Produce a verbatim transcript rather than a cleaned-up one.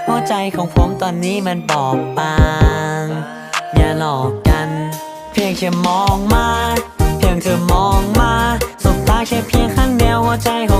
หัวใจของผมตอนนี้มันบอบบางอย่าหลอกกันเพียงแค่มองมาเพียงเธอมองมาสบตาแค่เพียงครั้งเดียวหัวใจของ